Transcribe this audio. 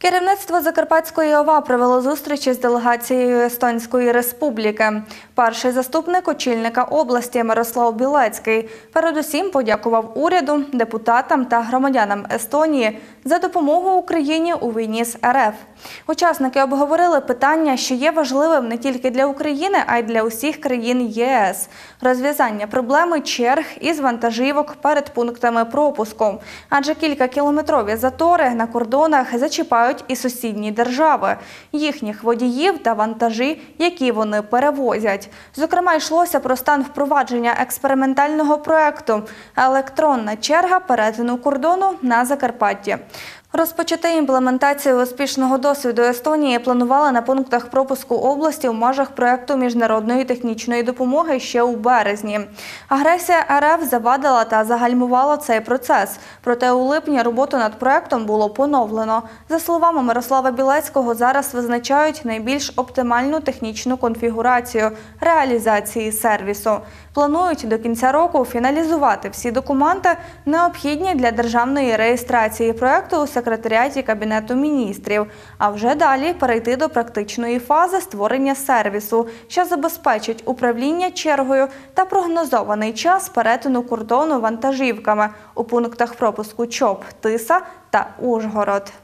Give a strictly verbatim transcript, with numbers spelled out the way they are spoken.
Керівництво Закарпатської ОВА провело зустрічі з делегацією Естонської Республіки. Перший заступник очільника області Мирослав Білецький передусім подякував уряду, депутатам та громадянам Естонії за допомогу Україні у війні з РФ. Учасники обговорили питання, що є важливим не тільки для України, а й для усіх країн ЄС – розв'язання проблеми черг із вантажівок перед пунктами пропуску. Адже кількакілометрові затори на кордонах зачіпають і сусідні держави, їхніх водіїв та вантажі, які вони перевозять. Зокрема, йшлося про стан впровадження експериментального проєкту «Електронна черга перетину кордону на Закарпатті». Розпочати імплементацію успішного досвіду Естонії планували на пунктах пропуску області в межах проєкту міжнародної технічної допомоги ще у березні. Агресія РФ завадила та загальмувала цей процес. Проте у липні роботу над проєктом було поновлено. За словами Мирослава Білецького, зараз визначають найбільш оптимальну технічну конфігурацію реалізації сервісу. Планують до кінця року фіналізувати всі документи, необхідні для державної реєстрації проєкту у секретаріаті Кабінету міністрів, а вже далі перейти до практичної фази створення сервісу, що забезпечить управління чергою та прогнозований час перетину кордону вантажівками у пунктах пропуску ЧОП, Тиса та Ужгород.